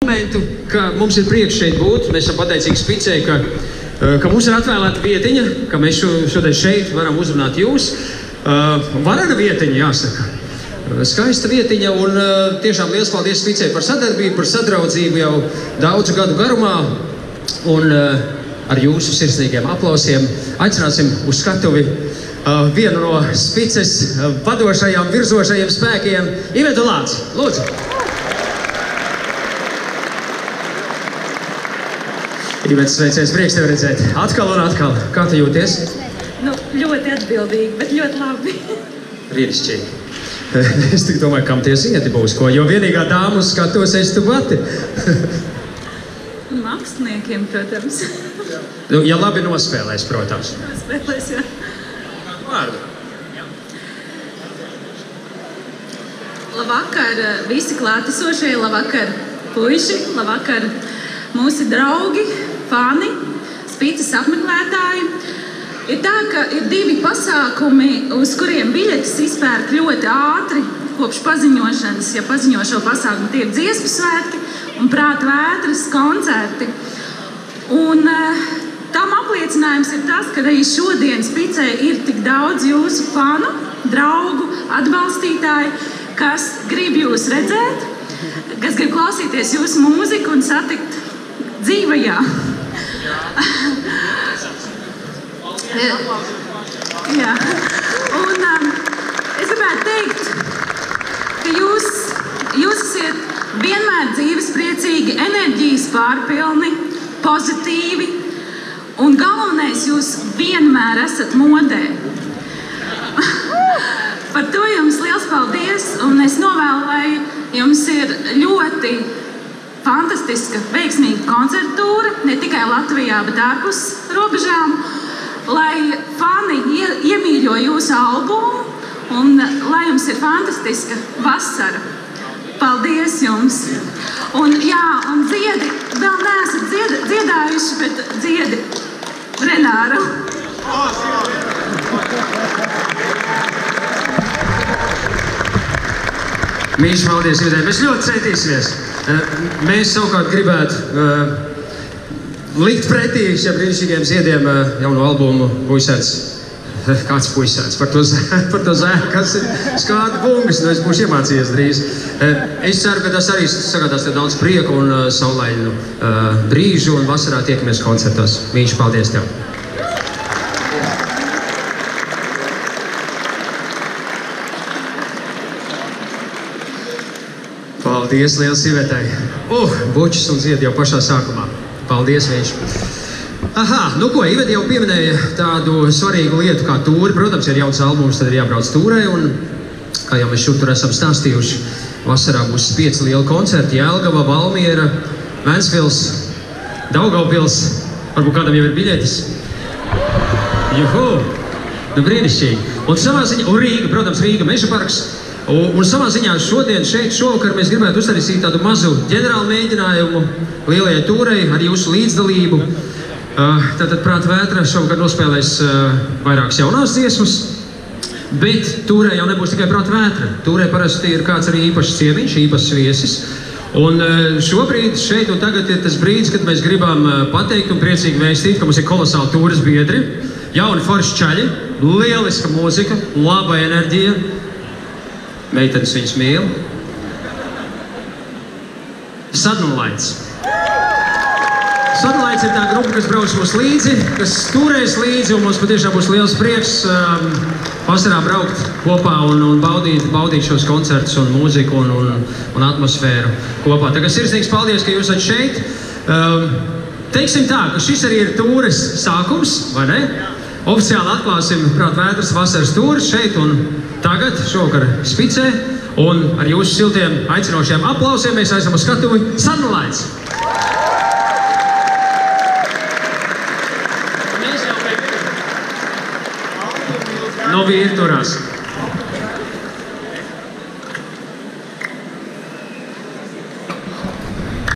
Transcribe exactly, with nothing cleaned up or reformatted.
momentu, ka mums ir prieks šeit būt. Mēs esam pateicīgi Spicei, ka, ka mums ir atvēlēta vietiņa, ka mēs šodien šeit varam uzrunāt jūs. Varana vietiņa, jāsaka. Skaista vietiņa un tiešām liels paldies Spicei par sadarbību, par sadraudzību jau daudzu gadu garumā. Un ar jūsu sirsnīgiem aplausiem aicināsim uz skatuvi vienu no Spices vadošajām, virzošajiem spēkiem Ivetu Lāci. Lūdzu! Ivetu, sveiciens, prieks tevi redzēt. Atkal un atkal. Kā tu jūties? Nu, ļoti atbildīgi, bet ļoti labi. Brīnišķīgi. Es tik domāju, kam tie zieti būs, ko, jo vienīgā dāma uz skatos esi tu pati. Māksliniekiem, protams. Nu, ja labi nospēlēs, protams. Nospēlēs, jā. Vārdu. Labvakar visi klātesošie, labvakar puiši, labvakar mūsu draugi, fani, Spices apmeklētāji. Ir tā, ka ir divi pasākumi, uz kuriem biļetes izpērk ļoti ātri kopš paziņošanas, ja paziņo šo pasākumu. Tie ir dziesmu svētki un prāta vētras koncerti. Un tam apliecinājums ir tas, ka arī šodien Spicē ir tik daudz jūsu fanu, draugu, atbalstītāji, kas grib jūs redzēt, kas grib klausīties jūsu mūziku un satikt dzīvajā. Jā. Un um, es gribētu teikt, ka jūs, jūs esat vienmēr dzīves priecīgi, enerģijas pārpilni, pozitīvi un galvenais, jūs vienmēr esat modē. Par to jums liels paldies un es novēlu, lai jums ir ļoti fantastiska, veiksmīga koncertūra, ne tikai Latvijā, bet ārpus robežām. Lai fani iemīļo jūsu albumu un lai jums ir fantastiska vasara. Paldies jums! Un jā, un dziedi, vēl neesat dzied, dziedājuši, bet dziedi Renāru. Mīļš, paldies, Ivedai. Mēs ļoti centīsimies. Mēs savukārt gribētu likt pretī šiem brīnišķīgiem ziediem jauno albumu Puisēns. Kāds Puisēns? Par to, par to zēnu, kas ir skāda bungas. Nu, es būšu iemācījies drīz. Es ceru, ka tas arī sagādās tev daudz prieku un saulainu brīžu un vasarā tiekamies koncertos. Mīļš, paldies tev! Paldies liels Ivetai! Uh, bučis un ziedi jau pašā sākumā. Paldies, viņš. Aha, nu ko, Iveta jau pieminēja tādu svarīgu lietu kā tūri. Protams, ir jauns albums, tad ir jābrauc tūrē. Un, kā jau mēs šur tur esam stāstījuši, vasarā būs pieci lieli koncerti. Jelgava, Valmiera, Ventspils, Daugavpils. Varbūt kādam jau ir biļetes. Juhu! Nu, brīnišķīgi. Un savā ziņā, un Rīga, protams, Rīga, Meža parks. Un, un savā ziņā šodien šeit šovakar mēs gribētu uztaisīt tādu mazu ģenerālu mēģinājumu lielajai tūrei ar jūsu līdzdalību. Tātad Prāta vētra šovakar nospēlēs vairākas jaunās dziesmas, bet tūrei jau nebūs tikai Prāta vētra. Tūrei parasti ir kāds arī īpašs ciemiņš, īpašs viesis. Un šobrīd šeit un tagad ir tas brīdis, kad mēs gribam pateikt un priecīgi vēstīt, ka mums ir kolosāli tūres biedri, jauni forši čaļi, lieliska mūzika, laba enerģija. Meitenes viņas mīl. Sadnulaits. Sadnulaits ir tā grupa, kas brauc mums līdzi, kas turēs līdzi, un mums patiešām būs liels prieks um, vasarā braukt kopā un, un baudīt, baudīt šos koncertus un mūziku un, un, un atmosfēru kopā. Tā kā sirsnīgs paldies, ka jūs esat šeit. Um, teiksim tā, ka šis arī ir tūres sākums, vai ne? Oficiāli atklāsim Prāta vētras vasaras tūres šeit un tagad šovakar Spicē, un ar jūsu siltiem aicinošiem aplausiem mēs aizam uz skatuvi Sadnulaits. No vīri turās.